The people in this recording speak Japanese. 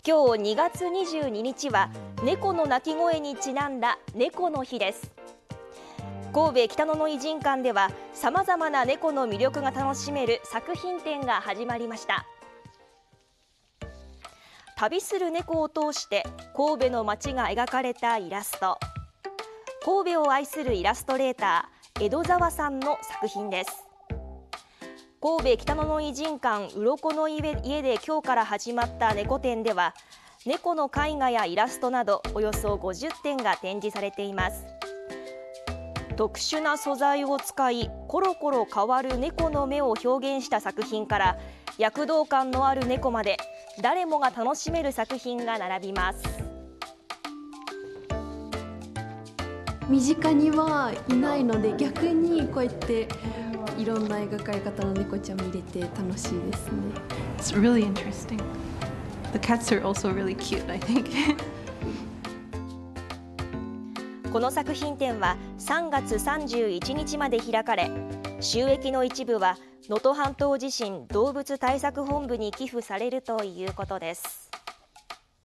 今日2月22日は猫の鳴き声にちなんだ猫の日です。神戸北野の異人館ではさまざまな猫の魅力が楽しめる作品展が始まりました。旅する猫を通して神戸の街が描かれたイラスト。神戸を愛するイラストレーター江戸沢さんの作品です。神戸北野の異人館鱗の家で今日から始まった猫展では、猫の絵画やイラストなどおよそ50点が展示されています。特殊な素材を使いコロコロ変わる猫の目を表現した作品から躍動感のある猫まで誰もが楽しめる作品が並びます。 身近にはいないので、逆にこうやっていろんな描かれ方の猫ちゃん見れて楽しいですね。 It's really interesting. The cats are also really cute, I think. この作品展は3月31日まで開かれ、収益の一部は能登半島地震動物対策本部に寄付されるということです。